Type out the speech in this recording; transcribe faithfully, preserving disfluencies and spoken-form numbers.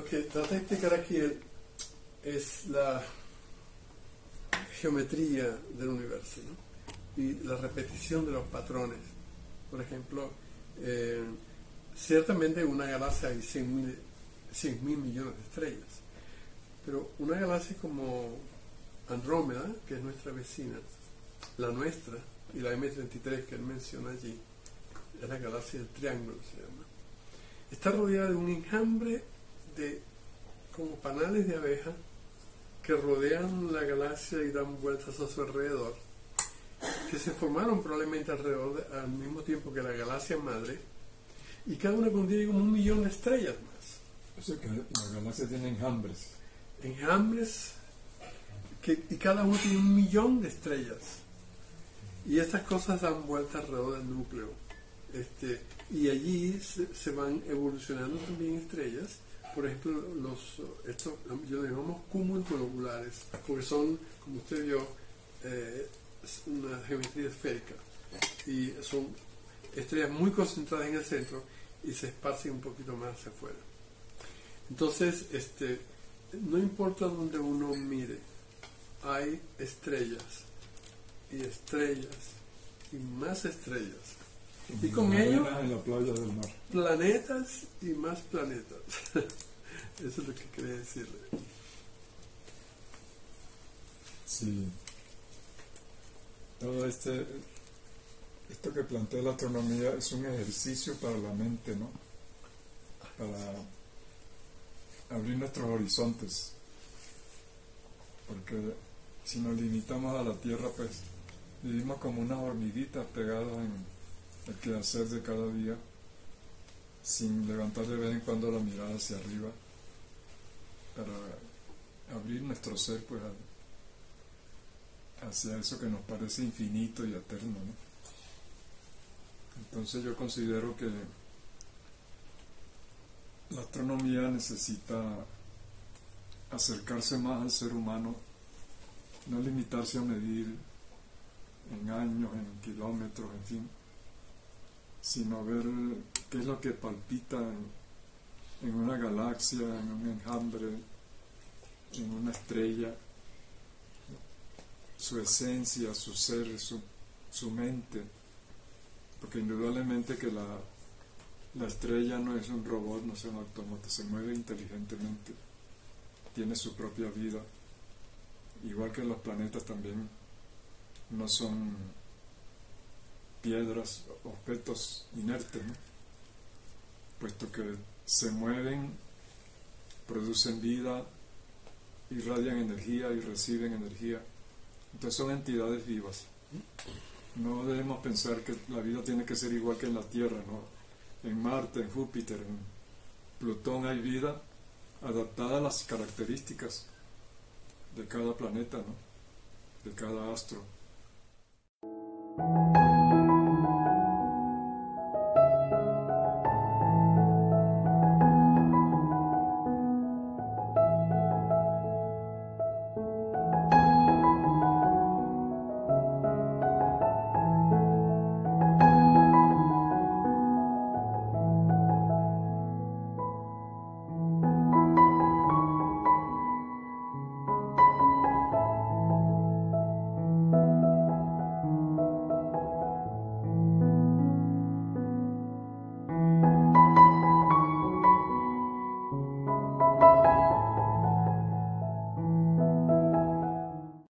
lo que trata de explicar aquí es la geometría del universo, ¿no? Y la repetición de los patrones. Por ejemplo, eh, ciertamente en una galaxia hay cien mil millones de estrellas, pero una galaxia como Andrómeda, que es nuestra vecina, la nuestra, y la eme treinta y tres que él menciona allí, es la galaxia del Triángulo, se llama, está rodeada de un enjambre de como panales de abeja que rodean la galaxia y dan vueltas a su alrededor, que se formaron probablemente alrededor de, al mismo tiempo que la galaxia madre, y cada una contiene como un millón de estrellas más. O sea que la galaxia tiene enjambres. Enjambres, que, y cada uno tiene un millón de estrellas. Y estas cosas dan vueltas alrededor del núcleo. Este, y allí se, se van evolucionando también estrellas. Por ejemplo, los, estos, yo le llamamos cúmulos globulares, porque son, como usted vio, eh, una geometría esférica. Y son estrellas muy concentradas en el centro y se esparcen un poquito más hacia afuera. Entonces, este, no importa donde uno mire, hay estrellas y estrellas y más estrellas. Y con ello, en la playa del mar. Planetas y más planetas. Eso es lo que quería decirle. Sí. Todo este, esto que plantea la astronomía es un ejercicio para la mente, ¿no? Para abrir nuestros horizontes. Porque si nos limitamos a la Tierra, pues vivimos como unas hormiguitas pegadas en el quehacer de cada día, sin levantar de vez en cuando la mirada hacia arriba, para abrir nuestro ser pues a, hacia eso que nos parece infinito y eterno, ¿no? Entonces yo considero que la astronomía necesita acercarse más al ser humano, no limitarse a medir en años, en kilómetros, en fin, sino ver qué es lo que palpita en, en una galaxia, en un enjambre, en una estrella, su esencia, su ser, su, su mente, porque indudablemente que la, la estrella no es un robot, no es un autómata, se mueve inteligentemente, tiene su propia vida, igual que los planetas también no son piedras, objetos inertes, ¿no? Puesto que se mueven, producen vida, irradian energía y reciben energía. Entonces son entidades vivas. No debemos pensar que la vida tiene que ser igual que en la Tierra, ¿no? En Marte, en Júpiter, en Plutón hay vida adaptada a las características de cada planeta, ¿no? De cada astro.